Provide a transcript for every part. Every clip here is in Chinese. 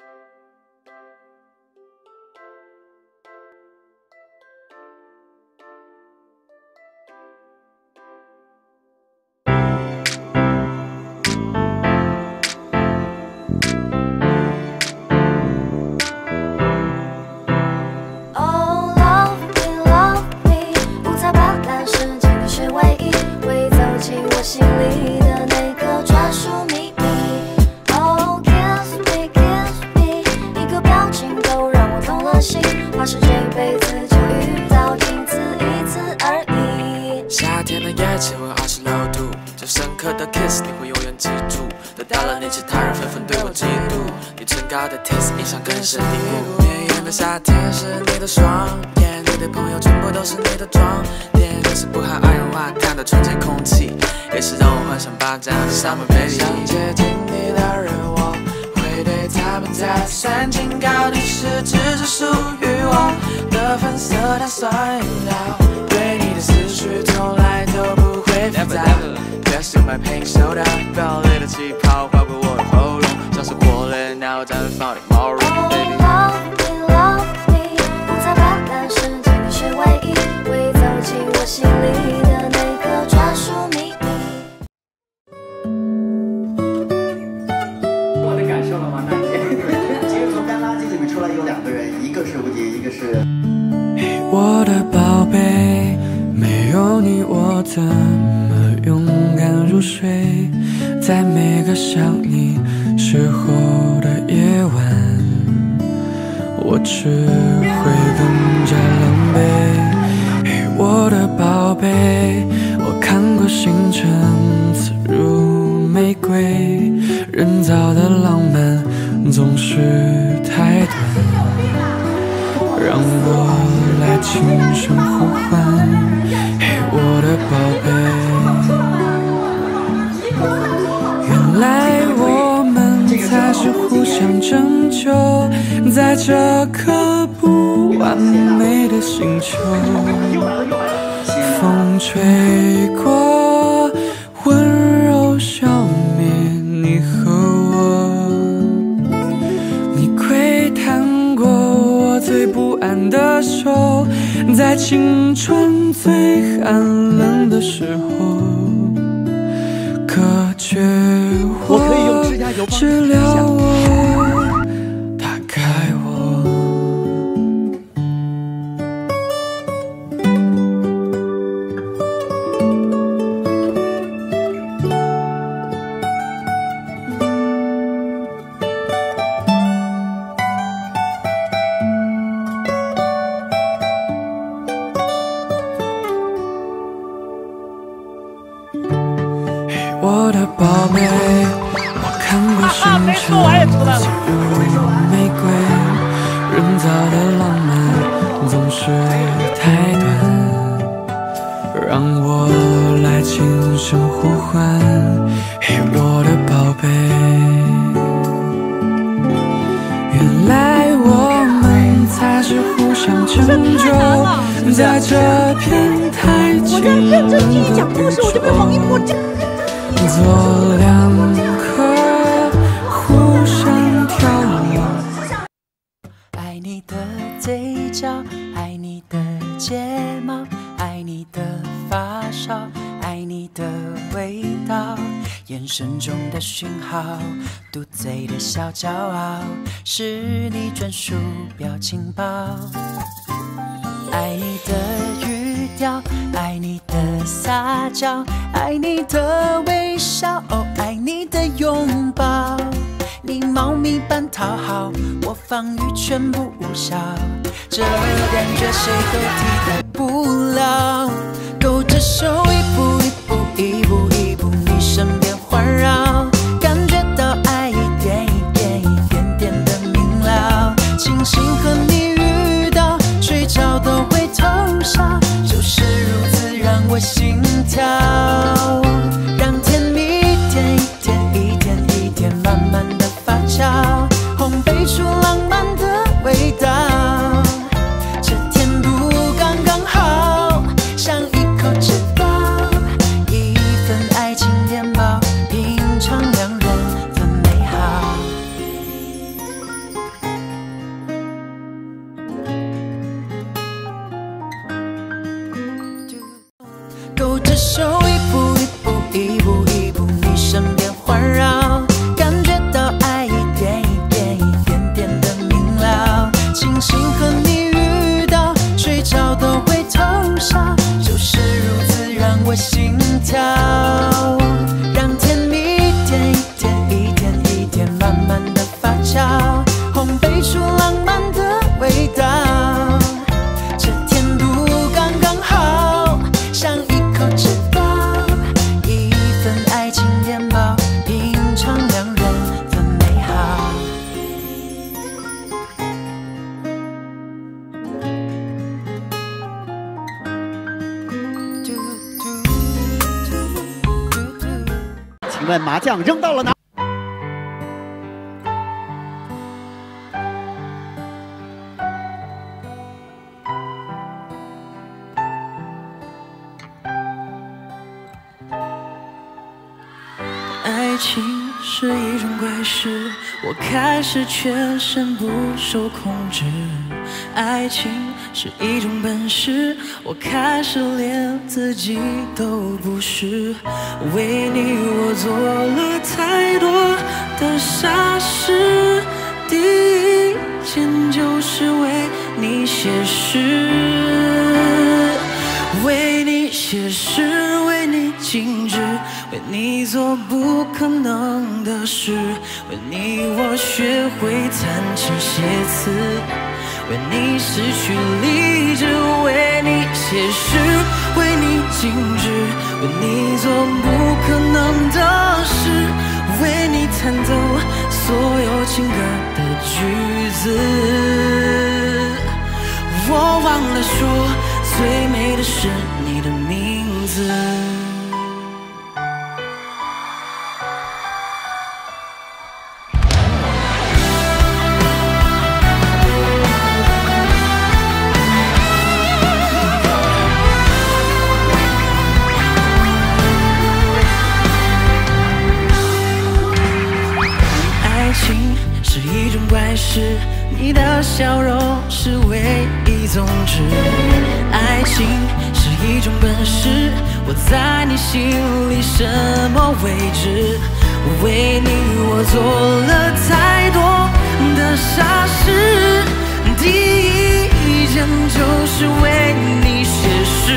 夏天的夜，气温26度，最深刻的 kiss 你会永远记住。得到了你，其他人纷纷对我嫉妒。你唇膏的 taste 印象更深蒂固。绵延的夏天是你的双眼，你的朋友全部都是你的装点。你是不含二氧化碳的纯洁空气，也是让我幻想霸占的 summer baby。想接近你的人，我会对他们再三警告，你是只属于我的粉色碳酸饮料。对你的思绪从来都不会复杂。Just in my pink soda， 爆裂的气泡划过我的喉咙，像是火烈鸟绽放的毛绒 ，baby。 Love me, love me， 五彩斑斓世界你是唯一，会走进我心里的那个专属秘密。 我的感受了吗？那你其实从干垃圾里面出来有2个人，一个是吴迪，一个是。 我的宝贝，没有你我怎么勇敢入睡？在每个想你时候的夜晚，我只会更加狼狈。嘿，我的宝贝，我看过星辰刺入玫瑰，人造的浪漫总是太短，让我来轻声呼唤，嘿，我的宝贝。原来我们才是互相拯救，在这颗不完美的星球。风吹过，温柔消灭你和我。你窥探过我最不安的手，在青春最寒冷的时候，隔绝我，治疗我，打开我。我的宝贝，我看过星辰刺入玫瑰，人造的浪漫总是太短，让我来轻声呼唤，嘿，我的宝贝。原来我们才是互相拯救，在这片太清冷的宇宙。做2颗互相跳舞。 爱你的嘴角，爱你的睫毛，爱你的发梢，爱你的味道，眼神中的讯号，嘟嘴的小骄傲，是你专属表情包。爱你的语调，爱你的撒娇，爱你的微笑，哦，爱你的拥抱。你猫咪般讨好，我防御全部无效，这感觉谁都替代不了。勾着手一步一步一步一步，你身边环绕，感觉到爱一点一点一点点的明了。庆幸和你遇到，睡着都会偷笑，就是如此让我心跳，让甜蜜一天一天一天一天慢慢的发酵，烘焙出浪漫的味道。这甜度刚刚好，像一口知道。 问麻将扔到了哪？ 爱情是一种怪事，我开始全身不受控制。爱情是一种本事，我开始连自己都不是。为你我做了太多的傻事，第一件就是为你写诗，为你写诗，为你静止。 为你做不可能的事，为你我学会弹琴写词，为你失去理智，为你写诗，为你静止，为你做不可能的事，为你弹奏所有情歌的句子。我忘了说，最美的是你的名字。 是一种怪事，你的笑容是唯一宗旨。爱情是一种本事，我在你心里什么位置？为你我做了太多的傻事，第一件就是为你写诗，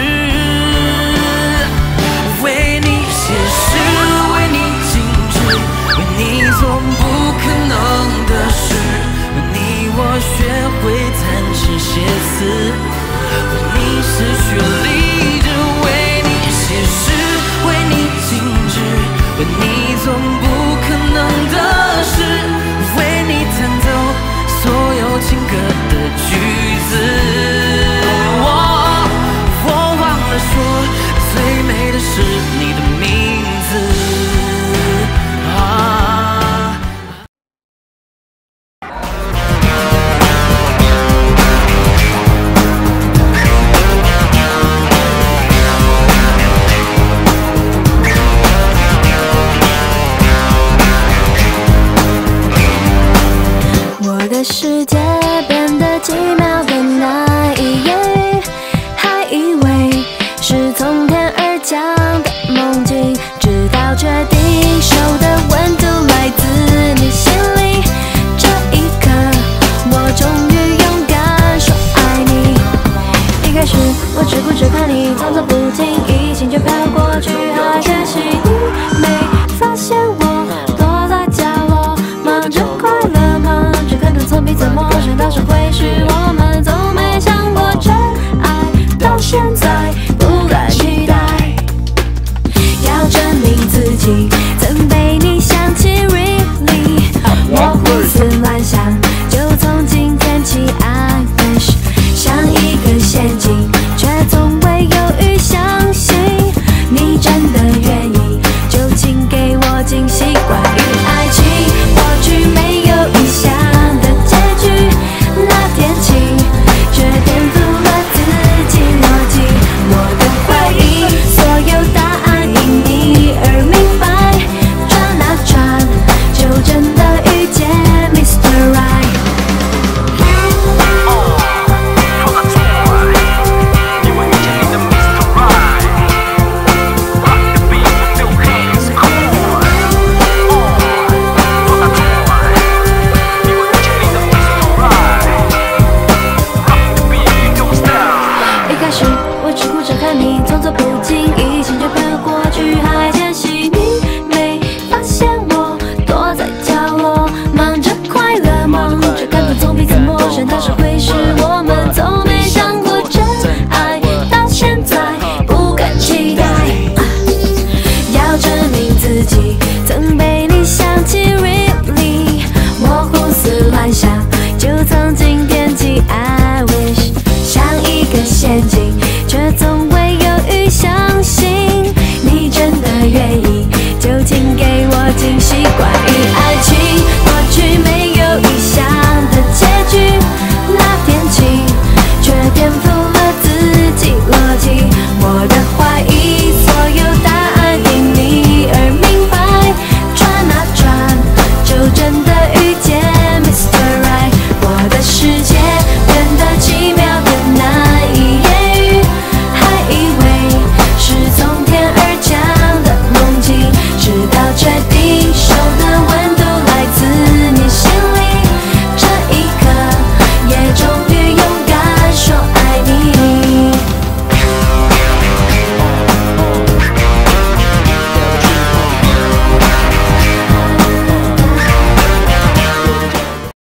为你写诗，为你静止，为你做不可能。 的事，为你我学会弹琴写词，为你失去理智，为你写诗，为你静止，为你做不可能的事，为你弹奏所有情歌的句子。我忘了说，最美的是你的名字。 世界变得寂寞。